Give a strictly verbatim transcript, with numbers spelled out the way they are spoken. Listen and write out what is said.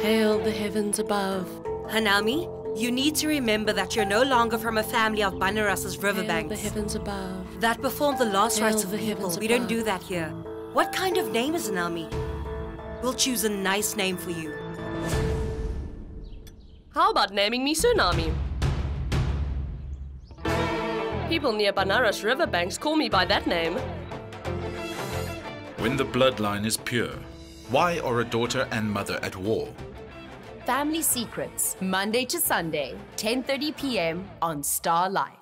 Hail the heavens above. Anami, you need to remember that you're no longer from a family of Banaras's riverbanks. Hail the heavens above. That performed the last Hail rites of the people. heavens We don't above. do that here. What kind of name is Anami? We'll choose a nice name for you. How about naming me Tsunami? People near Banaras riverbanks call me by that name. When the bloodline is pure, why are a daughter and mother at war? Family Secrets, Monday to Sunday, ten thirty p m on Star Life.